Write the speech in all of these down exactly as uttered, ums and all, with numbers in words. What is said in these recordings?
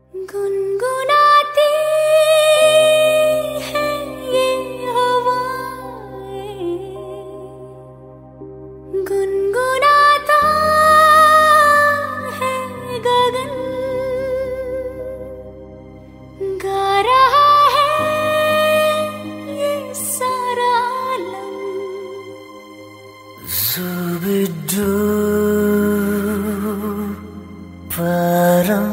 गुनगुनाती है ये हवाएं, गुनगुनाता है गगन, गा रहा है ये सारा आलम। Zubidu param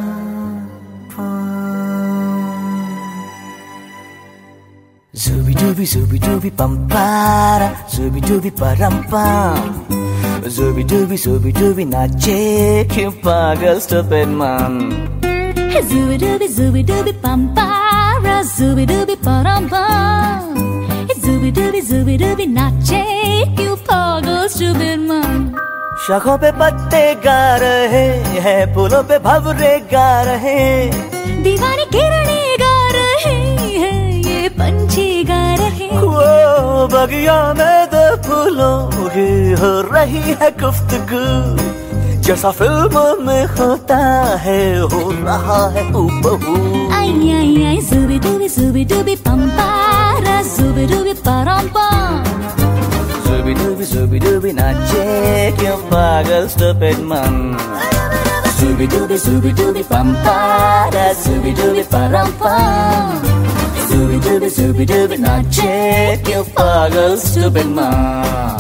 Zubi-dubi, zubi-dubi, pampara, zubi-dubi, param-pam. Zubi-dubi, zubi-dubi, nache क्यों पागल stupid man. Zubi-dubi, zubi-dubi, pampara, zubi-dubi, param-pam. Zubi-dubi, zubi-dubi, nache क्यों पागल stupid man. शाखों पे पत्ते गा रहे हैं, फूलों पे भंवरे गा रहे, दीवानी किरणें गा रहे हैं, ये पंछी गा रहे। वो बगिया में दो फूलों की हो रही है गुफ्तगू, जैसा फिल्मों में होता है हो रहा है हूबहू। आई आई आई zubi-dubi, zubi-dubi, pampara, zubi-dubi, param-pam. Zubi-dubi, zubi-dubi, nache क्यों पागल stupid man. Zubi-dubi, zubi-dubi, pampara, zubi-dubi, param-pam. Zubi-dubi, zubi-dubi, nache क्यों पागल stupid man.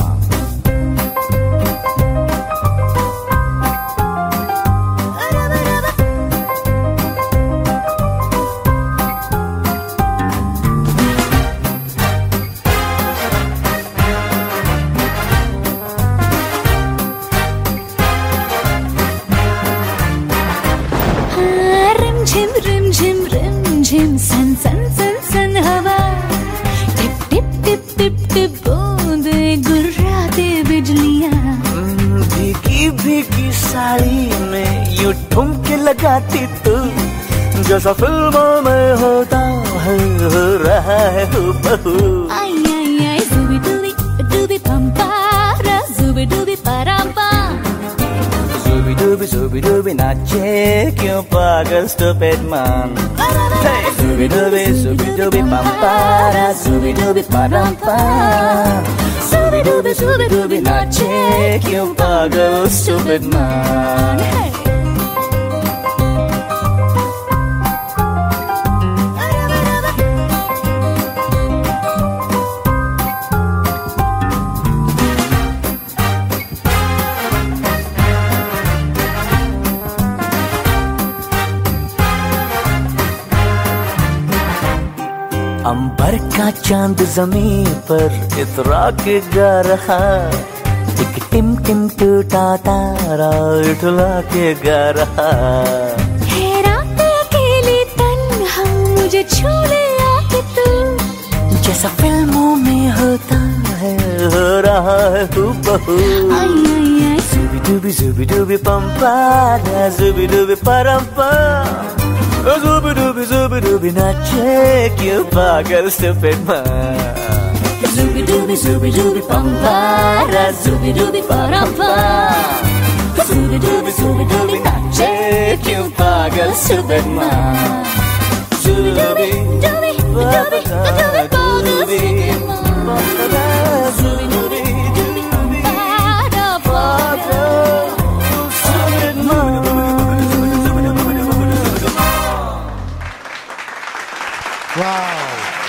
रिम रिम झिम रिम झिम सन सन सन सन हवा, टिप टिप टिप टिप टिप बूंदे गुर्राते बिजलियां। भीगी भीगी साड़ी में यूं ठुमके लगाती तू, जैसा फिल्मों में होता है हो रहा है हूबहू। आई आई आई zubi-dubi, dubi pampara, zubi-dubi, param-pam. Zubi-dubi, zubi-dubi, nache क्यों पागल stupid man. Hey! Zubi-dubi, zubi-dubi, pampara, zubi-dubi, param-pam. Zubi-dubi, zubi-dubi, nache क्यों पागल stupid man. Hey! अंबर का चांद जमीन पर इतरा के गा रहा, एक टिम टिम टूटा तारा उठला के गा रहा। है रात अकेली तन्हा मुझे छू ले आके तू, जैसा फिल्मों में होता है हो रहा है हूबहू। आई आई आई Zubi-dubi, zubi-dubi, pampara, zubi-dubi, param-pam. Zubi-dubi, zubi-dubi, nache क्यों पागल stupid man. zubi-dubi, zubi-dubi, pampara, zubi-dubi, param-pam. Zubi-dubi, zubi-dubi, nache क्यों पागल stupid man. Zubi-dubi, dubi, dubi, dubi, pagal stupid man. Zubi-dubi, Dubi, para, pagal stupid man. Wow.